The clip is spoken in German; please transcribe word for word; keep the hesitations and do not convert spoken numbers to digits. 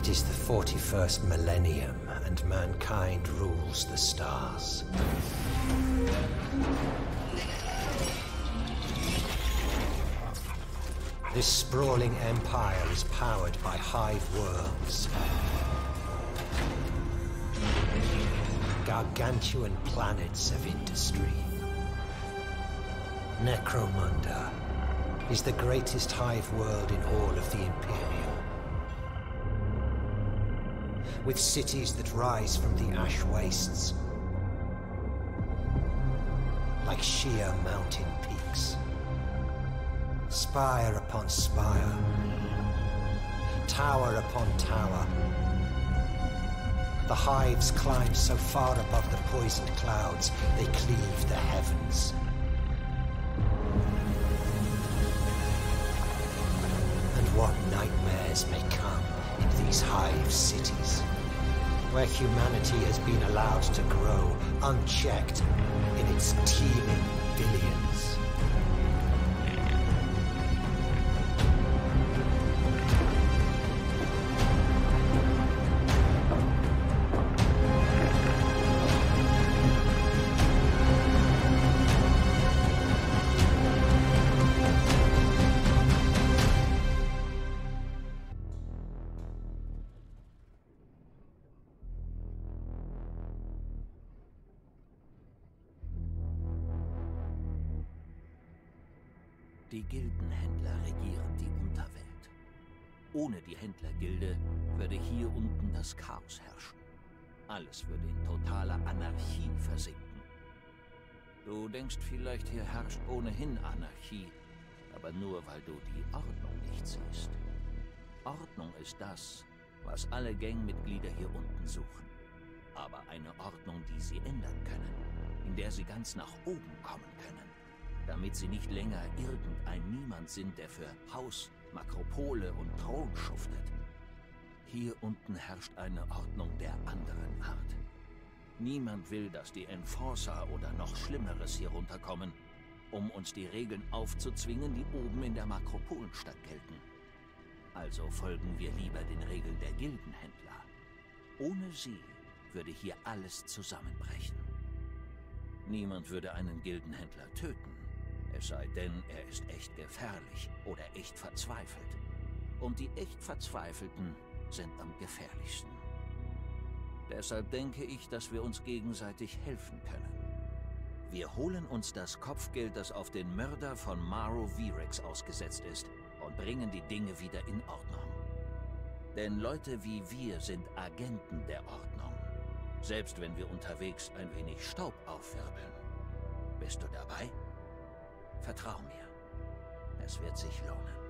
It is the forty-first millennium, and mankind rules the stars. This sprawling empire is powered by hive worlds. Gargantuan planets of industry. Necromunda is the greatest hive world in all of the Imperium. With cities that rise from the ash wastes, like sheer mountain peaks. Spire upon spire, tower upon tower. The hives climb so far above the poisoned clouds, they cleave the heavens. And what nightmares may come in these hive cities, where humanity has been allowed to grow unchecked in its teeming billions. Die Gildenhändler regieren die Unterwelt. Ohne die Händlergilde würde hier unten das Chaos herrschen. Alles würde in totaler Anarchie versinken. Du denkst vielleicht, hier herrscht ohnehin Anarchie, aber nur weil du die Ordnung nicht siehst. Ordnung ist das, was alle Gangmitglieder hier unten suchen. Aber eine Ordnung, die sie ändern können, in der sie ganz nach oben kommen können. Damit sie nicht länger irgendein Niemand sind, der für Haus, Makropole und Thron schuftet. Hier unten herrscht eine Ordnung der anderen Art. Niemand will, dass die Enforcer oder noch Schlimmeres hier runterkommen, um uns die Regeln aufzuzwingen, die oben in der Makropolenstadt gelten. Also folgen wir lieber den Regeln der Gildenhändler. Ohne sie würde hier alles zusammenbrechen. Niemand würde einen Gildenhändler töten. Es sei denn, er ist echt gefährlich oder echt verzweifelt. Und die echt Verzweifelten sind am gefährlichsten. Deshalb denke ich, dass wir uns gegenseitig helfen können. Wir holen uns das Kopfgeld, das auf den Mörder von Maro Virex ausgesetzt ist, und bringen die Dinge wieder in Ordnung. Denn Leute wie wir sind Agenten der Ordnung. Selbst wenn wir unterwegs ein wenig Staub aufwirbeln. Bist du dabei? Vertrau mir. Es wird sich lohnen.